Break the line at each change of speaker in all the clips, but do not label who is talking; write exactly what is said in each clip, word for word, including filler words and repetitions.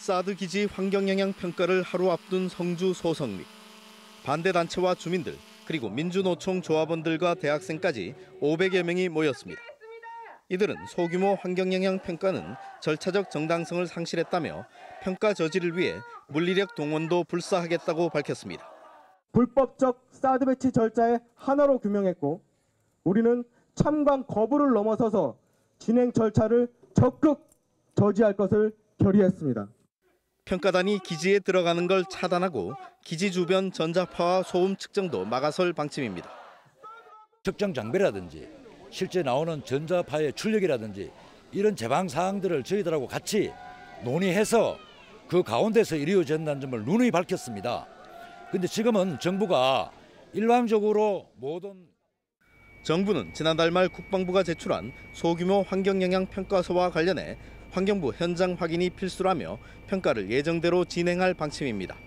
사드 기지 환경영향 평가를 하루 앞둔 성주 소성리. 반대 단체와 주민들 그리고 민주노총 조합원들과 대학생까지 오백여 명이 모였습니다. 이들은 소규모 환경영향 평가는 절차적 정당성을 상실했다며 평가 저지를 위해 물리력 동원도 불사하겠다고 밝혔습니다.
불법적 사드 배치 절차에 하나로 규명했고 우리는 참관 거부를 넘어서서 진행 절차를 적극 저지할 것을 결의했습니다.
평가단이 기지에 들어가는 걸 차단하고 기지 주변 전자파와 소음 측정도 막아설 방침입니다.
측정 장비라든지 실제 나오는 전자파의 출력이라든지 이런 제방 사항들을 저희들하고 같이 논의해서 그 가운데서 이루어진다는 점을 누누이 밝혔습니다. 그런데 지금은 정부가 일방적으로 모든
정부는 지난달 말 국방부가 제출한 소규모 환경영향 평가서와 관련해 환경부 현장 확인이 필수라며 평가를 예정대로 진행할 방침입니다.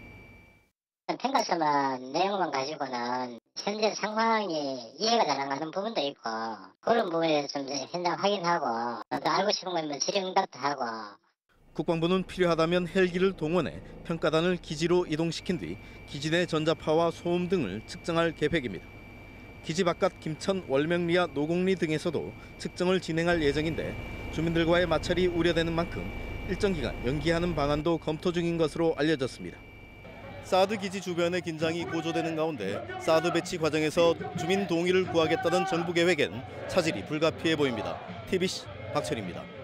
평가서만 내용만 가지고는 현재 상황이 이해가 잘 안 가는 부분도 있고 그런 부분에 좀 현장 확인하고 또 알고 싶은 거면 질의응답도 하고.
국방부는 필요하다면 헬기를 동원해 평가단을 기지로 이동시킨 뒤 기지 내 전자파와 소음 등을 측정할 계획입니다. 기지 바깥 김천, 월명리와 노곡리 등에서도 측정을 진행할 예정인데 주민들과의 마찰이 우려되는 만큼 일정 기간 연기하는 방안도 검토 중인 것으로 알려졌습니다. 사드 기지 주변의 긴장이 고조되는 가운데 사드 배치 과정에서 주민 동의를 구하겠다던 정부 계획엔 차질이 불가피해 보입니다. 티비씨 박철입니다.